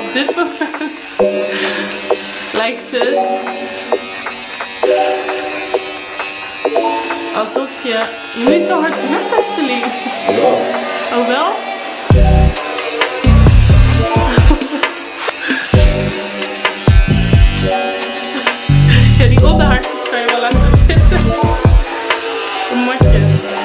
Op dit moment lijkt het alsof je niet zo hard remt, Celine. Oh wel? Ja, die onderhaartjes kan je wel laten zitten. Een matje.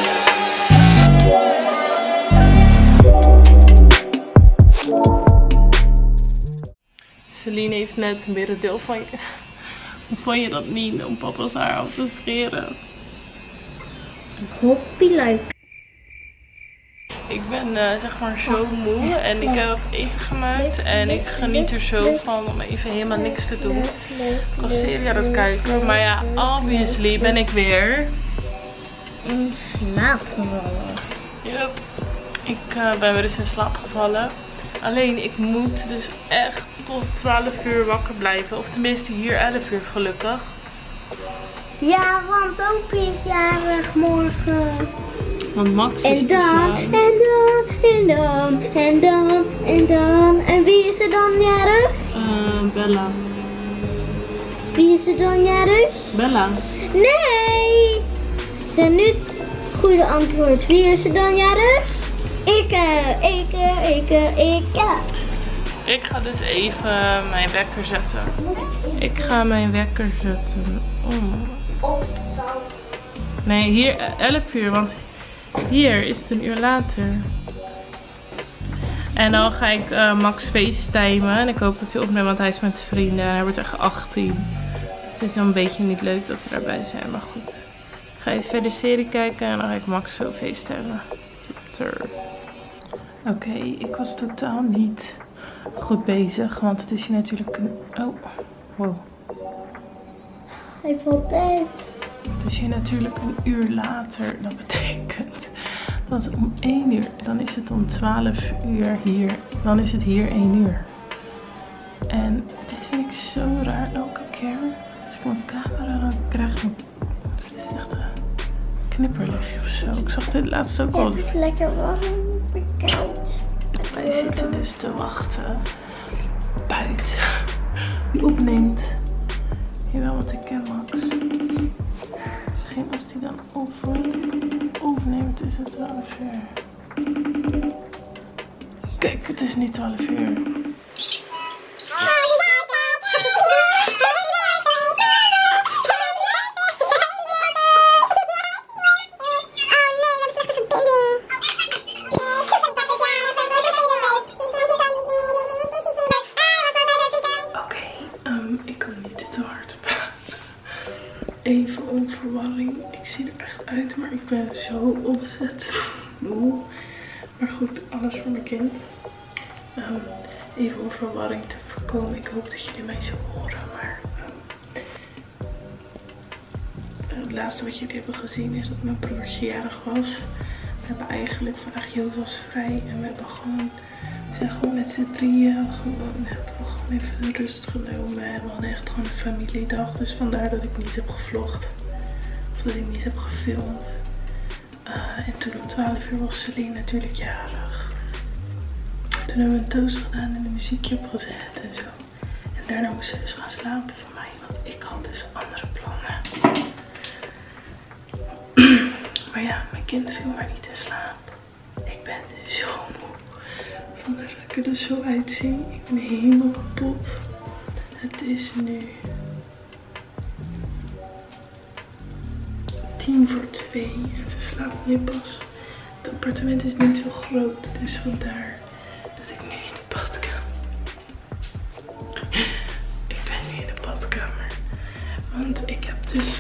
Celine heeft net een merendeel van je. Hoe vond je dat niet om papa's haar af te scheren? Hoppie leuk. Ik ben zeg maar zo moe en ik heb eten gemaakt en ik geniet er zo van om even helemaal niks te doen. Ik was serie aan het kijken, maar ja, obviously ben ik weer In slaap gevallen. Yep. Ik ben weer eens in slaap gevallen. Alleen ik moet dus echt tot 12 uur wakker blijven. Of tenminste hier 11 uur gelukkig. Ja, want Opie is jarig morgen. Want Max is En dan, en dan, en dan, en dan, en dan. En wie is er dan jarig? Bella. Wie is er dan jarig? Bella. Nee! Zijn nu het goede antwoord. Wie is er dan jarig? Ik. Ik ga dus even mijn wekker zetten. Ik ga mijn wekker zetten. Nee, hier 11 uur, want hier is het een uur later. En dan ga ik Max facetimen. En ik hoop dat hij opneemt, want hij is met vrienden. En hij wordt echt 18. Dus het is dan een beetje niet leuk dat we daarbij zijn. Maar goed. Ik ga even verder serie kijken en dan ga ik Max zo facetimen. Oké, ik was totaal niet goed bezig. Want het is hier natuurlijk een... Oh, wow. Hij valt uit. Het is hier natuurlijk een uur later. Dat betekent dat om 1 uur, dan is het om 12 uur hier. Dan is het hier 1 uur. En dit vind ik zo raar elke keer. Als ik mijn camera dan krijg ik het is echt een knipperlichtje of zo. Ik zag dit laatst ook al. Het is lekker warm. Koud. Wij zitten dus te wachten buiten. Die opneemt. Jawel, want ik ken Max. Misschien als die dan opneemt is het 12 uur. Kijk, het is niet 12 uur. Even om verwarring. Ik zie er echt uit, maar ik ben zo ontzettend moe. Maar goed, alles voor mijn kind. Even om verwarring te voorkomen. Ik hoop dat jullie mij zo horen. Maar het laatste wat jullie hebben gezien is dat mijn broertje jarig was. We hebben eigenlijk vandaag Joost was vrij. En we hebben gewoon, we zijn gewoon met z'n drieën hebben we gewoon even rust genomen. En we hadden echt gewoon een familiedag. Dus vandaar dat ik niet heb gevlogd. Of dat ik niet heb gefilmd. En toen om 12 uur was Celine natuurlijk jarig. Toen hebben we een toast gedaan en een muziekje opgezet en zo. En daarna moest ze dus gaan slapen van mij. Want ik had dus andere plannen. Maar ja, mijn kind viel maar niet in slaap. Ik ben dus zo moe. Vandaar dat ik er dus zo uitzie. Ik ben helemaal kapot. Het is nu 1:50 en ze slaapt nu pas. Het appartement is niet zo groot, dus vandaar dat ik nu in de badkamer. Ik ben nu in de badkamer. Want ik heb dus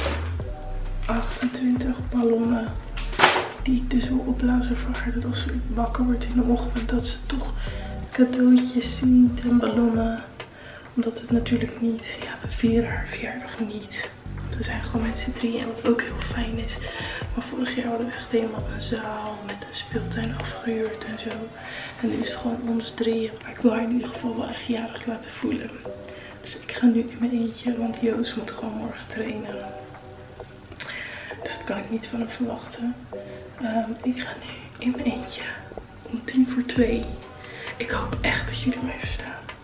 28 ballonnen die ik dus wil opblazen voor haar. Dat als ze wakker wordt in de ochtend, dat ze toch cadeautjes ziet en ballonnen. Omdat het natuurlijk niet, ja, we vieren haar verjaardag niet. Want we zijn gewoon met z'n drieën en wat ook heel fijn is. Maar vorig jaar hadden we echt helemaal een zaal met een speeltuin afgehuurd en zo. En nu is het gewoon ons drieën. Maar ik wil haar in ieder geval wel echt jarig laten voelen. Dus ik ga nu in mijn eentje, want Joost moet gewoon morgen trainen. Dus dat kan ik niet van hem verwachten. Ik ga nu in mijn eentje om 1:50. Ik hoop echt dat jullie mij verstaan.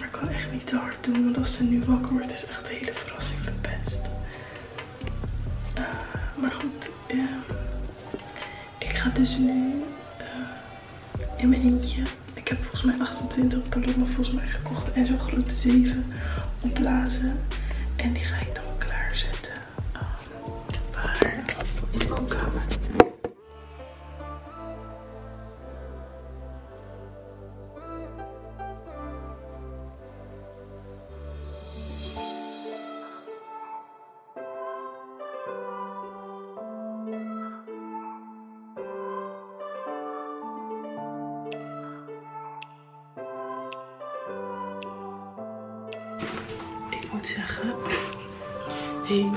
Maar ik kan echt niet te hard doen, want als ze nu wakker wordt is echt de hele verrassing verpest. Maar goed, ik ga dus nu in mijn eentje. Ik heb volgens mij 28 ballonnen volgens mij gekocht en zo'n grote 7 opblazen. En die ga ik dan klaarzetten. Waar? In de woonkamer. Ik moet zeggen, hey,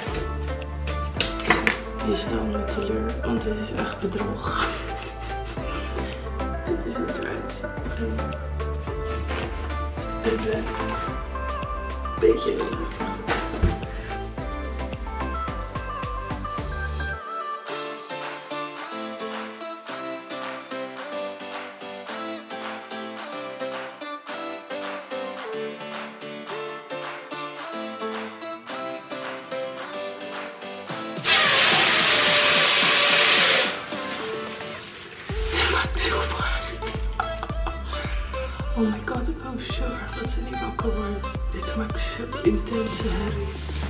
je stelt me teleur, want dit is echt bedrog. Dit is hoe het eruit ziet. Ik ben een beetje lelijk. Oh my god, ik hoop zo erg dat ze niet wakker wordt. Dit maakt zo'n intense herrie.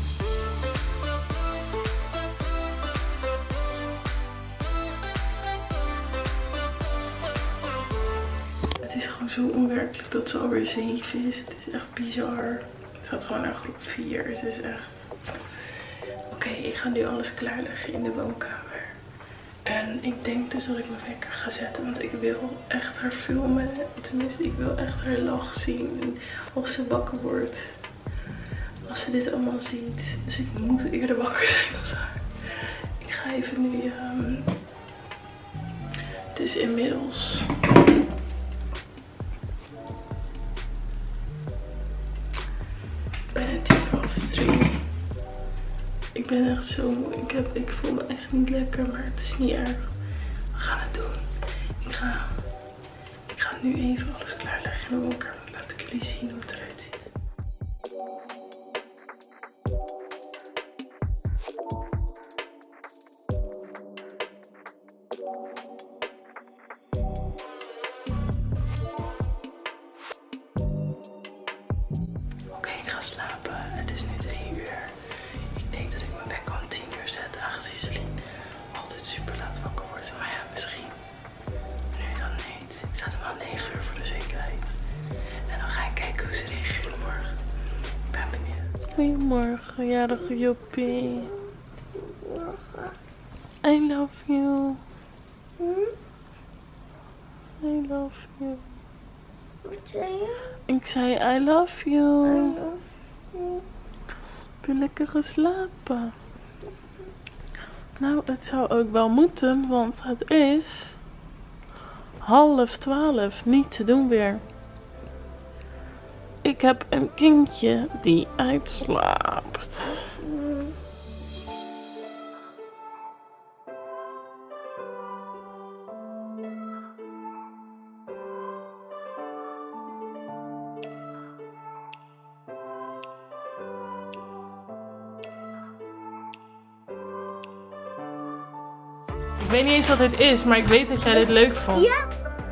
Het is gewoon zo onwerkelijk dat ze alweer 7 is. Het is echt bizar. Ze gaat gewoon naar groep 4. Het is echt... Oké, ik ga nu alles klaarleggen in de woonkamer. En ik denk dus dat ik mijn wekker ga zetten, want ik wil echt haar filmen. Tenminste, ik wil echt haar lach zien. En als ze wakker wordt. Als ze dit allemaal ziet. Dus ik moet eerder wakker zijn als haar. Ik ga even nu... Het is inmiddels... bijna 2:45. Ik ben echt zo moe. Ik voel me echt niet lekker, maar het is niet erg. We gaan het doen. Ik ga nu even alles klaarleggen in de woonkamer. Laat ik jullie zien hoe het eruit ziet. Oké, ik ga slapen. Het is nu 3 uur. Ik denk dat ik mijn wekker om 10 uur zet, aangezien Celine altijd super laat wakker wordt. Maar ja, misschien nu dan niet. Ik zet hem aan 9 uur voor de zekerheid. En dan ga ik kijken hoe ze reageert morgen. Ik ben benieuwd. Goedemorgen, jarige Joppie. I love you. I love you. Wat zei je? Ik zei I love you. I love you. Heb je lekker geslapen? Nou, het zou ook wel moeten, want het is 11:30. Niet te doen weer. Ik heb een kindje die uitslaapt. Ik weet niet eens wat dit is, maar ik weet dat jij dit leuk vond. Ja.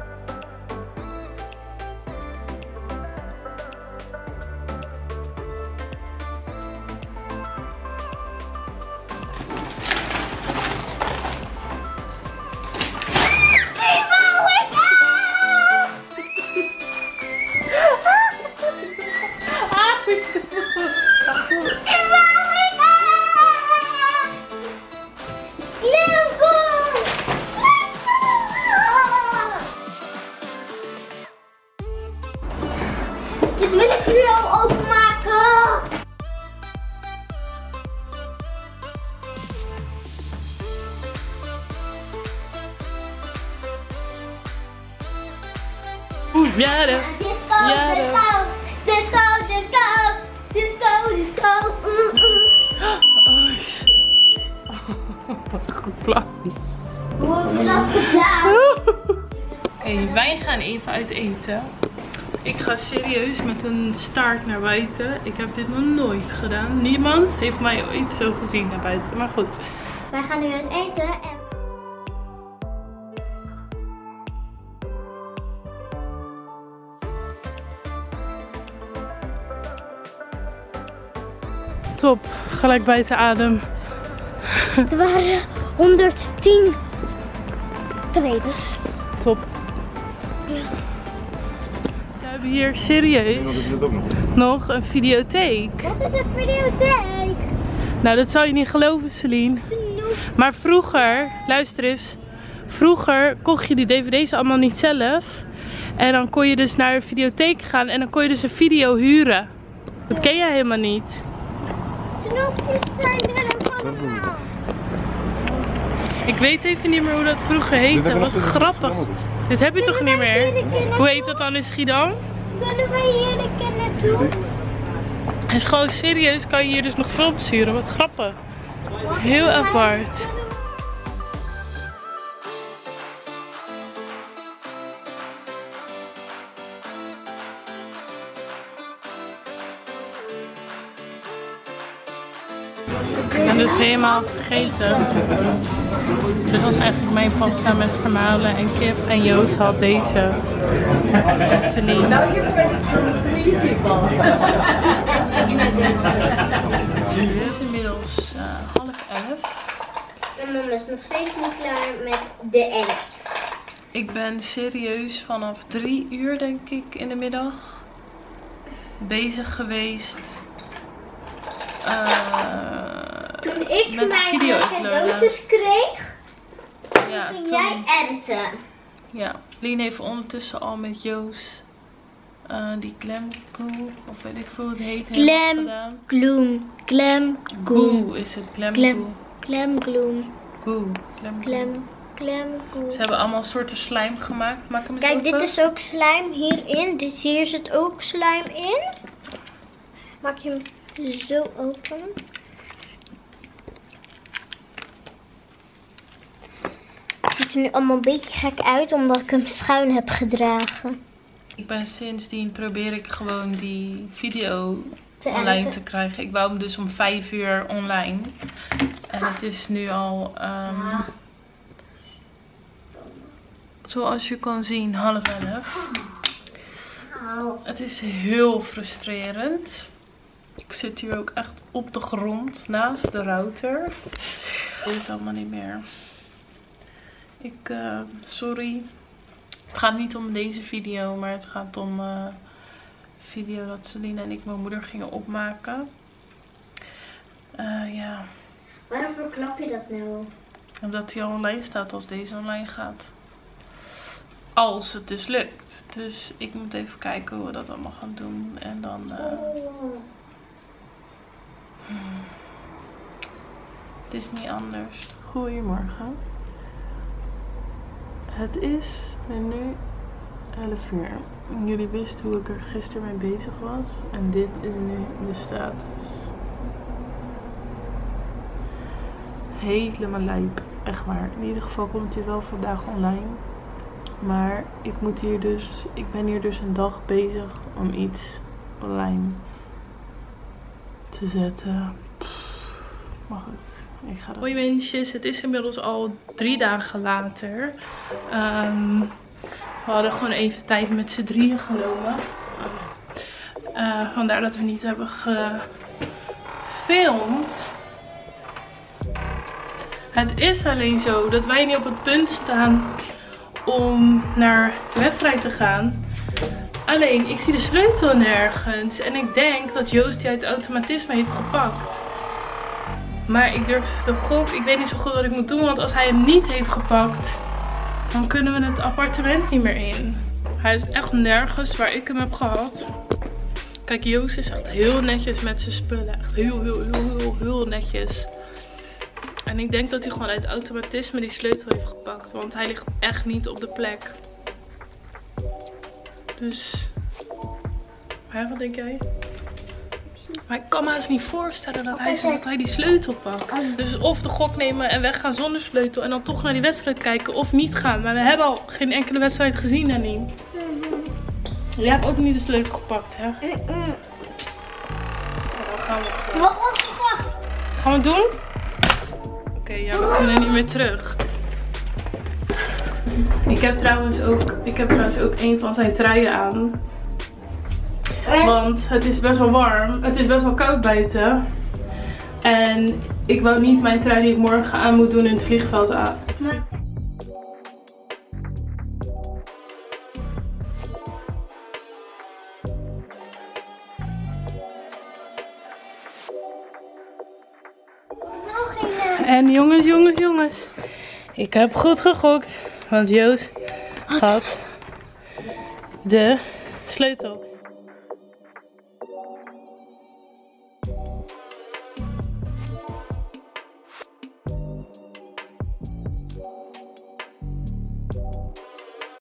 Dit wil ik nu al openmaken. Ja, Disco, disco, disco, disco, disco, disco. Oh shit. Goed plan. Hoe heb je dat gedaan? Oké, wij gaan even uit eten. Ik ga serieus met een staart naar buiten. Ik heb dit nog nooit gedaan. Niemand heeft mij ooit zo gezien naar buiten. Maar goed. Wij gaan nu uit eten en... Top. Gelijk buiten adem. Er waren 110 treden. Top. Ja. We hebben hier serieus nog een videotheek. Wat is een videotheek? Nou, dat zou je niet geloven, Celine. Snoep. Maar vroeger, luister eens. Vroeger kocht je die dvd's allemaal niet zelf. En dan kon je dus naar de videotheek gaan en dan kon je dus een video huren. Dat ken jij helemaal niet. Snoepjes zijn er ook allemaal. Ik weet even niet meer hoe dat vroeger heette. Wat grappig. Dit heb je toch niet meer? Hoe heet dat dan in Schiedam? Kunnen wij hier een keer naartoe? Het is gewoon serieus, kan je hier dus nog filmpjes huren. Wat grappig. Heel apart. Ik ben dus helemaal vergeten. Dit was eigenlijk mijn pasta met vermalen en kip. En Joost had deze. En Celine. Het is inmiddels 10:30. En mama is nog steeds niet klaar met de edit. Ik ben serieus vanaf 3 uur denk ik in de middag bezig geweest. Toen ik met mijn video's cadeautjes kreeg, ja, ging jij editen. Ja, Lien heeft ondertussen al met Joost die Glamgoo, of weet ik veel hoe het heet, heeft gedaan. Glamgoo Is het Glamgoo? Glamgoo. Ze hebben allemaal soorten slijm gemaakt. Maak hem eens Kijk, open. dit is ook slijm hierin. Dus hier zit ook slijm in. Maak je hem zo open. Het ziet er nu allemaal een beetje gek uit omdat ik hem schuin heb gedragen. Ik ben sindsdien probeer ik gewoon die video Te online editen. te krijgen. Ik wou hem dus om 5 uur online. En het is nu al, zoals je kan zien, 10:30. Het is heel frustrerend. Ik zit hier ook echt op de grond naast de router. Ik weet het allemaal niet meer. Sorry. Het gaat niet om deze video, maar het gaat om een video dat Celine en ik mijn moeder gingen opmaken. Ja. Waarom verklap je dat nou? Omdat hij al online staat als deze online gaat. Als het dus lukt. Dus ik moet even kijken hoe we dat allemaal gaan doen. En dan... Het is niet anders. Goedemorgen. Het is nu 11 uur. Jullie wisten hoe ik er gisteren mee bezig was. En dit is nu de status. Helemaal lijp. Echt waar. In ieder geval komt hij wel vandaag online. Maar ik ben hier dus een dag bezig om iets online te zetten. Maar goed, ik ga dat... Hoi mensjes, het is inmiddels al 3 dagen later. We hadden gewoon even tijd met z'n drieën genomen. Vandaar dat we niet hebben gefilmd. Het is alleen zo dat wij niet op het punt staan om naar de wedstrijd te gaan. Alleen, ik zie de sleutel nergens. En ik denk dat Joost die uit automatisme heeft gepakt. Maar ik durf te gokken. Ik weet niet zo goed wat ik moet doen. Want als hij hem niet heeft gepakt, dan kunnen we het appartement niet meer in. Hij is echt nergens waar ik hem heb gehad. Kijk, Joost is echt heel netjes met zijn spullen. Echt heel netjes. En ik denk dat hij gewoon uit automatisme die sleutel heeft gepakt. Want hij ligt echt niet op de plek. Dus... Hè, wat denk jij? Maar ik kan me eens niet voorstellen dat hij die sleutel pakt. Dus of de gok nemen en weggaan zonder sleutel. En dan toch naar die wedstrijd kijken of niet gaan. Maar we hebben al geen enkele wedstrijd gezien, Annie. Jij hebt ook niet de sleutel gepakt, hè? Ja, dan gaan we gewoon. Wat was gepakt? Gaan we het doen? Oké, ja, we kunnen niet meer terug. Ik heb trouwens ook een van zijn truien aan. Want het is best wel warm. Het is best wel koud buiten. En ik wou niet mijn trui die ik morgen aan moet doen in het vliegveld aan. Maar... En jongens. Ik heb goed gegokt. Want Joost had de sleutel.